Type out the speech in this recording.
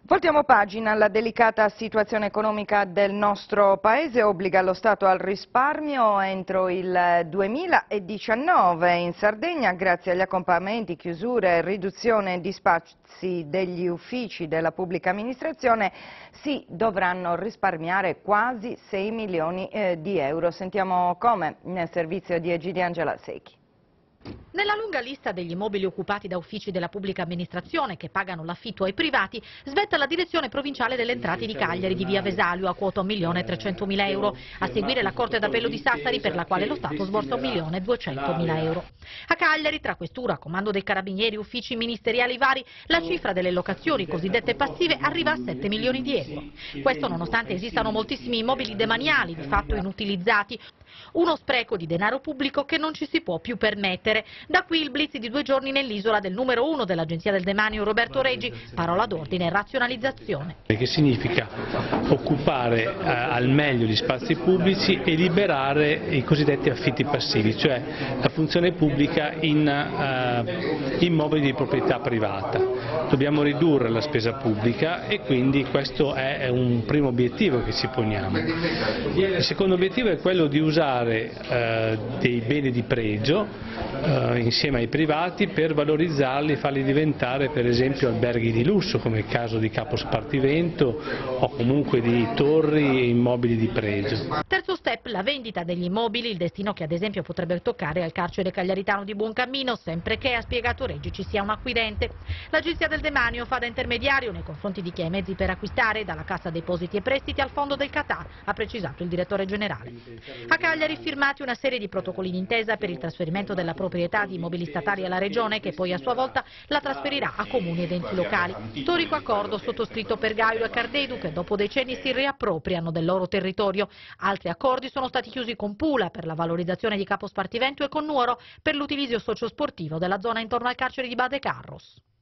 Voltiamo pagina. La delicata situazione economica del nostro Paese obbliga lo Stato al risparmio entro il 2019. In Sardegna, grazie agli accorpamenti, chiusure, riduzione di spazi degli uffici della pubblica amministrazione, si dovranno risparmiare quasi 6 milioni di euro. Sentiamo come nel servizio di Egidio Angela Secchi. Nella lunga lista degli immobili occupati da uffici della pubblica amministrazione che pagano l'affitto ai privati, svetta la direzione provinciale delle entrate di Cagliari di via Vesalio a quota 1.300.000 euro, a seguire la Corte d'Appello di Sassari per la quale lo Stato sborsa 1.200.000 euro. A Cagliari, tra questura, comando dei carabinieri, uffici ministeriali vari, la cifra delle locazioni cosiddette passive arriva a 7 milioni di euro. Questo nonostante esistano moltissimi immobili demaniali, di fatto inutilizzati, uno spreco di denaro pubblico che non ci si può più permettere. Da qui il blitz di 2 giorni nell'isola del numero 1 dell'Agenzia del Demanio, Roberto Reggi, parola d'ordine razionalizzazione. Che significa occupare al meglio gli spazi pubblici e liberare i cosiddetti affitti passivi, cioè la funzione pubblica in immobili di proprietà privata. Dobbiamo ridurre la spesa pubblica e quindi questo è un primo obiettivo che ci poniamo. Il secondo obiettivo è quello di usare dei beni di pregio insieme ai privati per valorizzarli e farli diventare per esempio alberghi di lusso, come il caso di Capo Spartivento o comunque di torri e immobili di pregio. Terzo step, la vendita degli immobili, il destino che ad esempio potrebbe toccare al carcere cagliaritano di Buoncammino, sempre che, ha spiegato Reggi, ci sia un acquirente. L'Agenzia del Demanio fa da intermediario nei confronti di chi ha i mezzi per acquistare, dalla Cassa Depositi e Prestiti al Fondo del Qatar, ha precisato il direttore generale. A Cagliari firmati una serie di protocolli d'intesa per il trasferimento della proprietà di immobili statali alla Regione, che poi a sua volta la trasferirà a comuni ed enti locali. Storico accordo sottoscritto per Gaio e Cardedu, che dopo decenni si riappropriano del loro territorio. Altri accordi sono stati chiusi con Pula per la valorizzazione di Capo Spartivento e con Nuoro per l'utilizzo sociosportivo della zona intorno al carcere di Bade Carros.